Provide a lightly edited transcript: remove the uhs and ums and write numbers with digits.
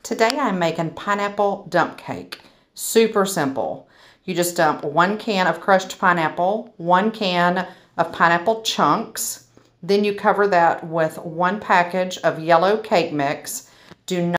Today I'm making pineapple dump cake. Super simple. You just dump 1 can of crushed pineapple, 1 can of pineapple chunks, then you cover that with 1 package of yellow cake mix. Do